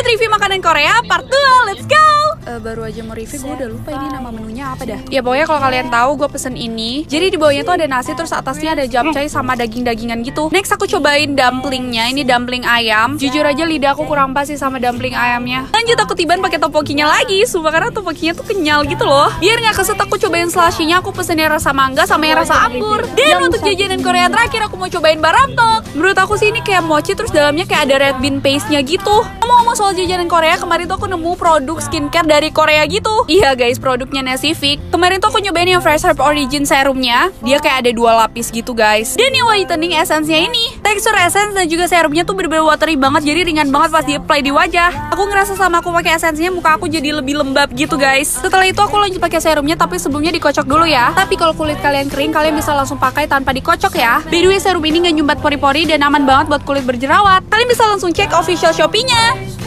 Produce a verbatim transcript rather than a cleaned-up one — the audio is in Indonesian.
Lanjut review makanan Korea part dua, let's go. Uh, baru aja mau review, gue udah lupa ini nama menunya apa dah. Ya pokoknya kalau kalian tahu gue pesen ini. Jadi di bawahnya tuh ada nasi, terus atasnya ada japchae sama daging-dagingan gitu. Next aku cobain dumplingnya, ini dumpling ayam. Jujur aja lidah aku kurang pas sih sama dumpling ayamnya. Lanjut aku tiban pakai topokinya lagi, sumpah karena topokinya tuh kenyal gitu loh. Biar nggak keset aku cobain slushy-nya, aku pesen yang rasa mangga sama yang rasa anggur. Dan untuk jajanan Korea terakhir aku mau cobain baramtok. Menurut aku sih ini kayak mochi, terus dalamnya kayak ada red bean paste-nya gitu. Ngomong-ngomong soal jajanan Korea, kemarin tuh aku nemu produk skincare dari Korea gitu. Iya guys, produknya Nasifik. Kemarin tuh aku nyobain yang Fresh Herb Origin serumnya. Dia kayak ada dua lapis gitu guys. Dan yang whitening essence-nya ini, tekstur essence dan juga serumnya tuh bener-bener watery banget, jadi ringan banget pas di apply di wajah. Aku ngerasa sama aku pakai essence-nya muka aku jadi lebih lembab gitu guys. Setelah itu aku lanjut pakai serumnya, tapi sebelumnya dikocok dulu ya. Tapi kalau kulit kalian kering, kalian bisa langsung pakai tanpa dikocok ya. By the way, serum ini nggak nyumbat pori-pori dan aman banget buat kulit berjerawat. Kalian bisa langsung cek official Shopee-nya.